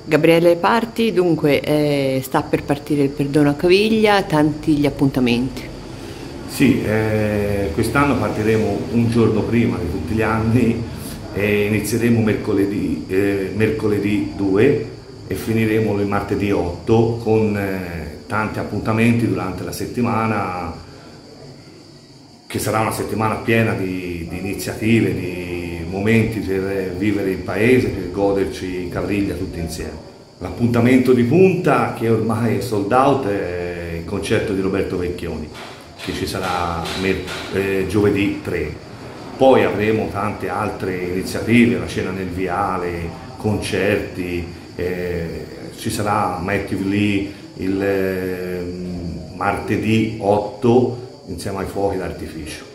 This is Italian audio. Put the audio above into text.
Gabriele Parti, dunque sta per partire il perdono a Caviglia, tanti gli appuntamenti. Sì, quest'anno partiremo un giorno prima di tutti gli anni e inizieremo mercoledì 2 e finiremo il martedì 8 con tanti appuntamenti durante la settimana, che sarà una settimana piena di iniziative, di momenti per vivere il paese, per goderci Caviglia tutti insieme. L'appuntamento di punta, che ormai è sold out, è il concerto di Roberto Vecchioni, che ci sarà giovedì 3. Poi avremo tante altre iniziative, la cena nel viale, concerti, ci sarà Matthew Lee il martedì 8 insieme ai fuochi d'artificio.